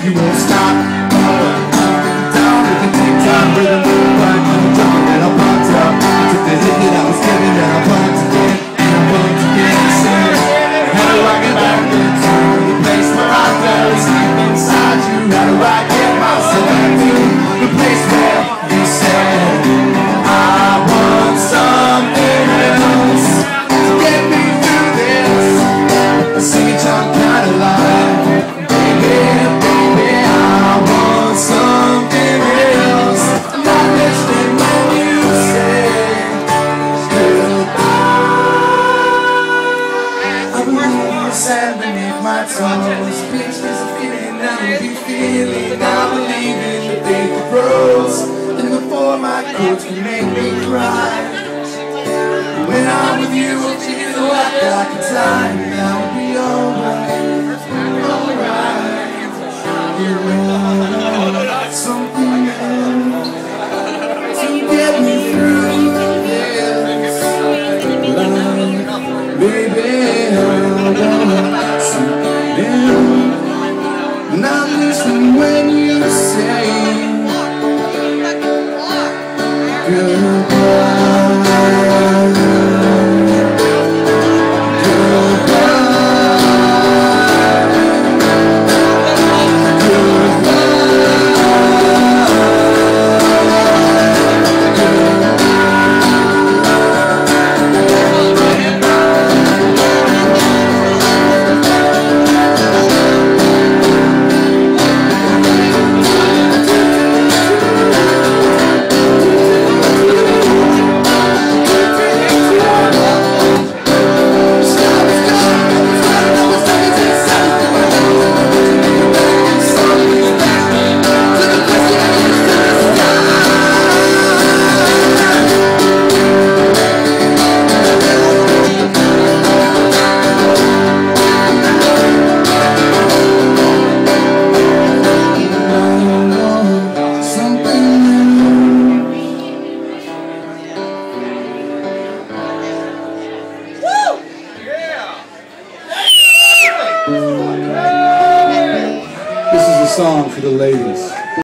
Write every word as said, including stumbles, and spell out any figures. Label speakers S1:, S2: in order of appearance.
S1: you won't stop. Down with the tick-tock rhythm, right on the drum, and I pumped up. I took the hit that I was given, and I pumped again, and I pumped again. I said, how do I get back into the place where I fell asleep inside you? How do I get myself into the place where you said I want something else to get me through this? I sing it all kind of loud, baby, baby, I want something else. I'm not listening when you say goodbye. I believe you're sad beneath my tongue. Speechless of feeling I will be feeling. I believe in the faith of rose, and the four my coats can make me cry. When I'm with you, I feel like I can time, and I will be alright, alright. You want something else to get me through this life, baby. I want something else, and I'm listening when you say goodbye. This is a song for the ladies.